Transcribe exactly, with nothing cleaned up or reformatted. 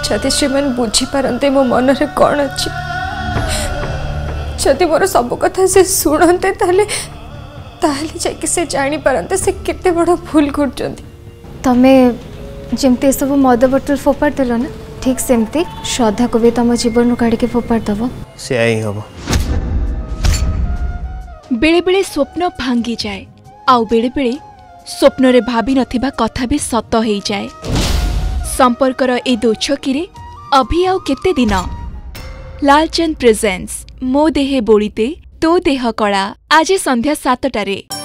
जदि से मन बुझी पारते मो मन रे कौन अच्छी जदि मोर सब कथा से शुणते ताले ताले जाके से जानी पारते से केते बड़ भूल करचंती। तमे जेमते सब मद बोतल फोपाड़ देलो ना ठीक सेमती श्रद्धा को भी तुम जीवन काढ़ के फोपाड़ दब से आई हम। बेले बेले स्वप्न भांगी जाए आउ बेले बेले स्वप्न रे भाभी नथिबा कथा भी सत हो जाए। संपर्कर ए दोछकी रे अभी आउ केते दिन लालचंद प्रेजेंट्स मो देहे बोड़ीते तो देह कला आज संध्या सातटारे।